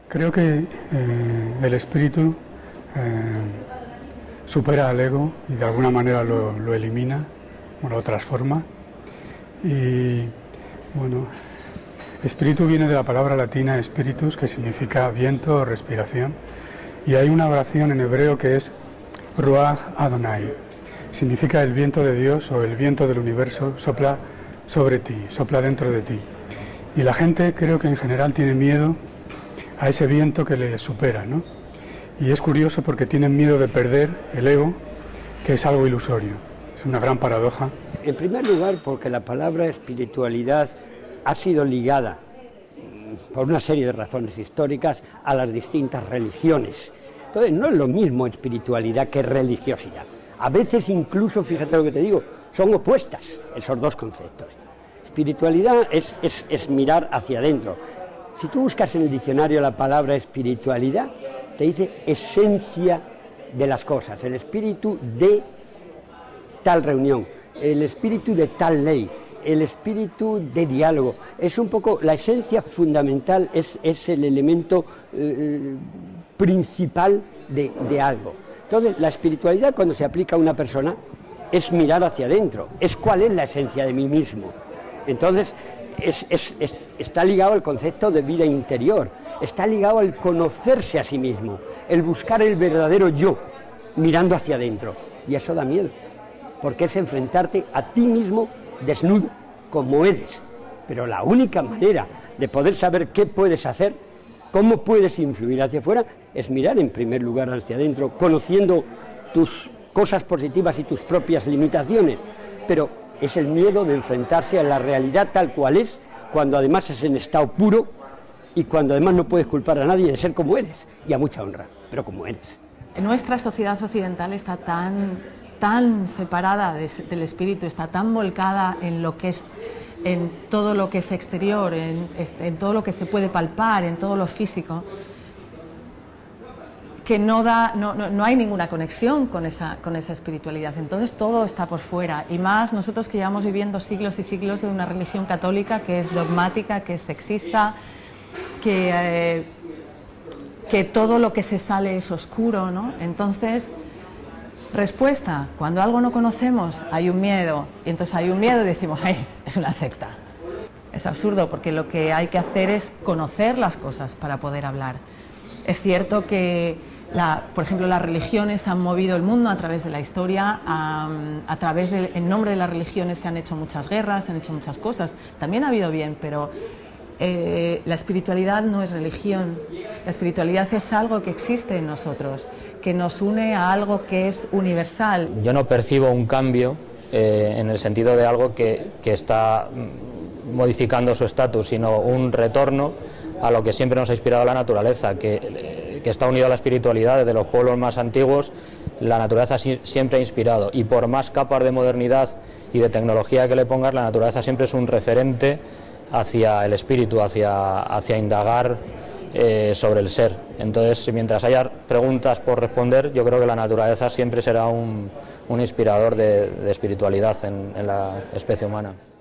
Creo que el espíritu supera al ego y de alguna manera lo elimina o lo transforma. Y bueno, espíritu viene de la palabra latina spiritus, que significa viento o respiración, y hay una oración en hebreo que es Ruach Adonai, significa el viento de Dios o el viento del universo sopla sobre ti, sopla dentro de ti. Y la gente creo que en general tiene miedo a ese viento que le supera, ¿no? Y es curioso porque tienen miedo de perder el ego, que es algo ilusorio. Es una gran paradoja. En primer lugar, porque la palabra espiritualidad ha sido ligada, por una serie de razones históricas, a las distintas religiones. Entonces, no es lo mismo espiritualidad que religiosidad. A veces incluso, fíjate lo que te digo, son opuestas esos dos conceptos. Espiritualidad es mirar hacia adentro. Si tú buscas en el diccionario la palabra espiritualidad, te dice esencia de las cosas, el espíritu de tal reunión, el espíritu de tal ley, el espíritu de diálogo. Es un poco, la esencia fundamental es el elemento principal de algo. Entonces, la espiritualidad, cuando se aplica a una persona, es mirar hacia adentro, es cuál es la esencia de mí mismo. Entonces, está ligado al concepto de vida interior, está ligado al conocerse a sí mismo, el buscar el verdadero yo, mirando hacia adentro. Y eso da miedo, porque es enfrentarte a ti mismo desnudo, como eres. Pero la única manera de poder saber qué puedes hacer, cómo puedes influir hacia afuera, es mirar en primer lugar hacia adentro, conociendo tus cosas positivas y tus propias limitaciones. Pero es el miedo de enfrentarse a la realidad tal cual es, cuando además es en estado puro y cuando además no puedes culpar a nadie de ser como eres, y a mucha honra, pero como eres. Nuestra sociedad occidental está tan separada del espíritu, está tan volcada en lo que es, en todo lo que es exterior, en todo lo que se puede palpar, en todo lo físico, que no hay ninguna conexión con esa espiritualidad. Entonces todo está por fuera, y más nosotros que llevamos viviendo siglos y siglos de una religión católica que es dogmática, que es sexista, que todo lo que se sale es oscuro, ¿no? Entonces, respuesta, cuando algo no conocemos hay un miedo, y entonces hay un miedo y decimos, es una secta. Es absurdo, porque lo que hay que hacer es conocer las cosas para poder hablar. Es cierto que por ejemplo, las religiones han movido el mundo a través de la historia, en nombre de las religiones se han hecho muchas guerras, se han hecho muchas cosas, también ha habido bien, pero la espiritualidad no es religión, la espiritualidad es algo que existe en nosotros, que nos une a algo que es universal. Yo no percibo un cambio en el sentido de algo que está modificando su estatus, sino un retorno a lo que siempre nos ha inspirado la naturaleza, que está unido a la espiritualidad. Desde los pueblos más antiguos la naturaleza siempre ha inspirado, y por más capas de modernidad y de tecnología que le pongas, la naturaleza siempre es un referente hacia el espíritu, hacia indagar sobre el ser. Entonces, mientras haya preguntas por responder, yo creo que la naturaleza siempre será un inspirador de espiritualidad en la especie humana.